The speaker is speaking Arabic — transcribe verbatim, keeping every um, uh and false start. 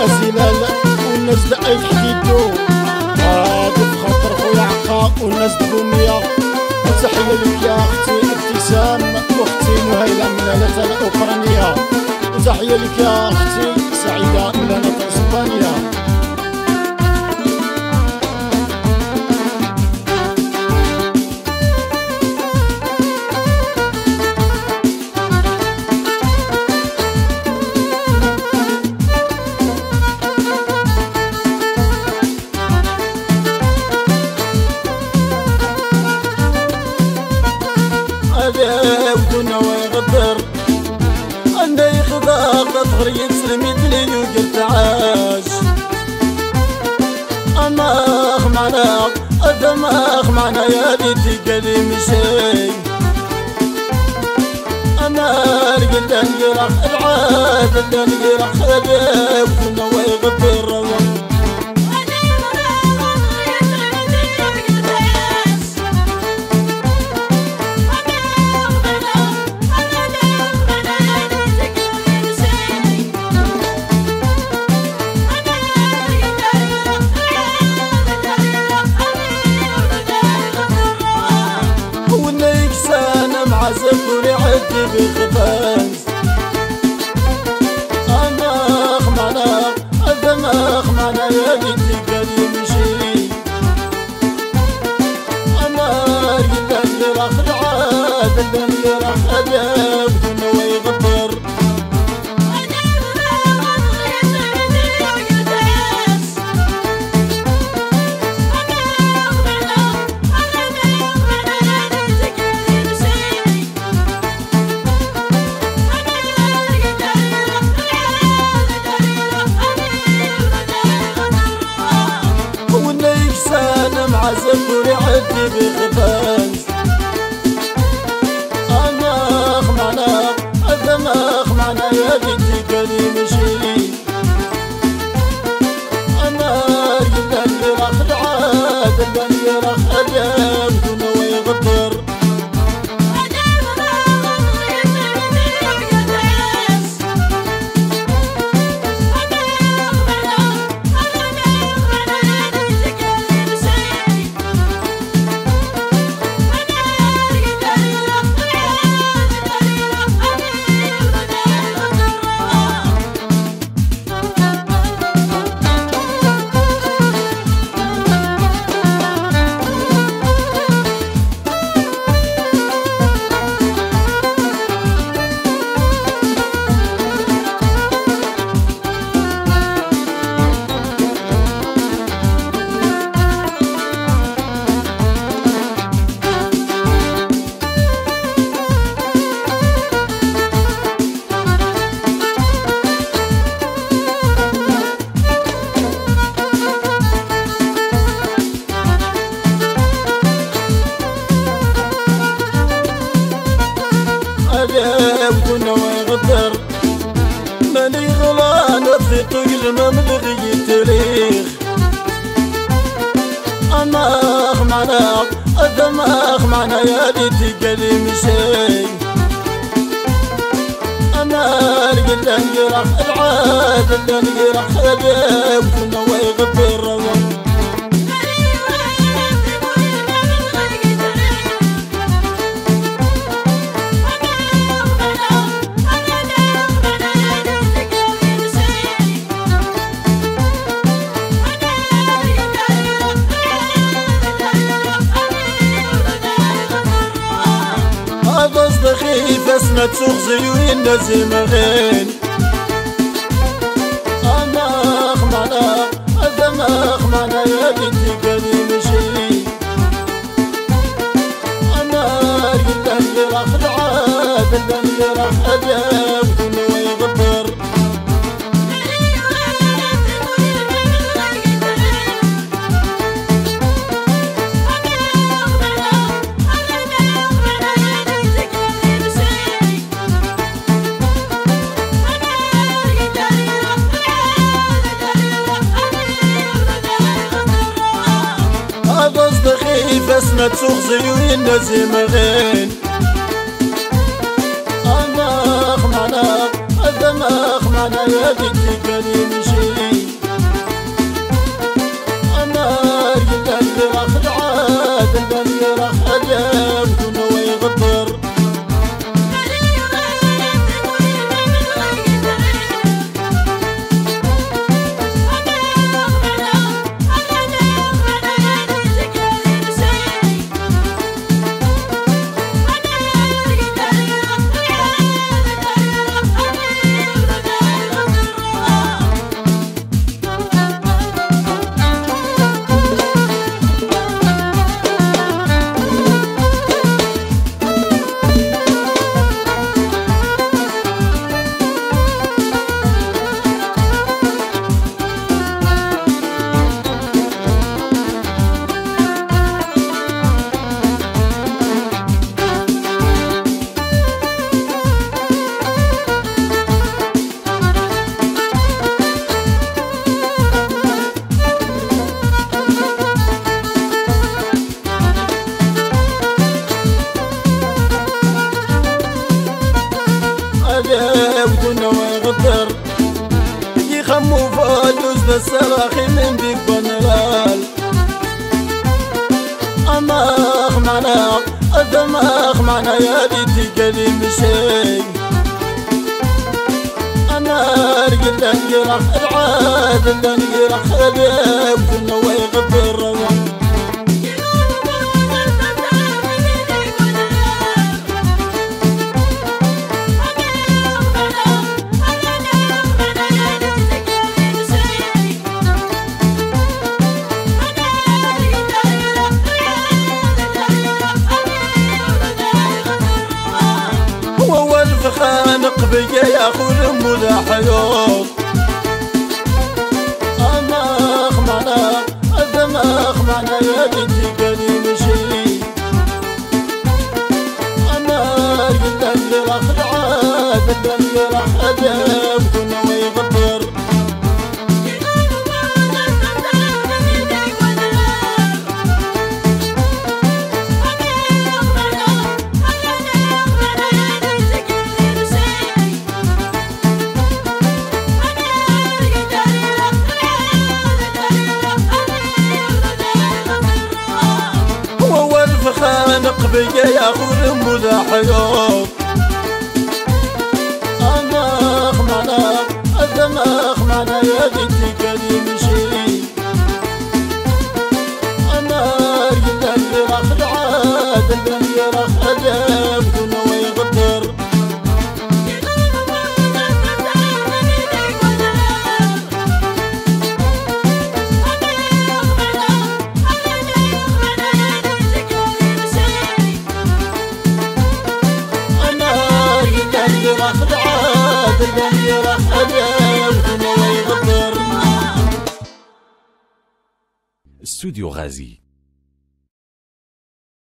الأزلال والناس دقايق حديدو غادي بخاطر خويا عقا والناس دبومية. وتحية لك يا أختي ابتسام وأختي نهيلة من لالة الأوكرانية. وتحية لك يا أختي سعيدة من لالة إسبانيا. ودنا ويغدر عندي خضاق تغري تسلمي لي وقلت عاش أماخ معنا أدماخ معنا يا بيتي قالي مشي أنا لقيت نجرح العاد اللي نجرح ودنا ويغدر زفوري عدي بخفاز أماخ معنا أدماخ معنا يا بيتي قالي مشي أنا قلت اللي راح العاد اللي راح أدب دون ويغدر زفوري عدي بخفاز أماخ معنا أدماخ معنا يا بيتي قالي مشي أنا قلت اللي راح العاد اللي راح أدب دون ويغدر ودنا ويغدر ماني غلان في طقل ما ملغي التاريخ أماخ معنا أدماخ معنا يا بيتي قالي مشي أنا لقيت نجرح العاد اللي نجرح أدب ودنا ويغدر خيف اسمة تغزي وينزي مغين أماخ معنا أدماخ معنا يا بيتي قالي مشي أنا قلت اللي راح العاد اللي راح أدب دون ويغدر اسمة تغزي وينزي مغين أماخ معنا أدماخ معنا يا بيتي قالي مشي يغدر يخمو فالوز بالسراخي من بيك بنرال أماخ معنا أدماخ معنا يا ريتي قلي مشي أنا رجل يرخ العاد اللي يرخ اليوم كنا ويغدر خانق بقى ياخذ مذا حيوط أماخ معنا الدماخ معنا يا بنتي قالي مشي أنا قلت اللي راح العاد اللي راح أدم كنا ويغدر خانق بقى ياخذ مذا حيوط أماخ معنا الدماخ معنا يا بنتي قالي مشي أنا رجل اللي راح العاد اللي راح أدم كنا ويغدر استوديو غازي.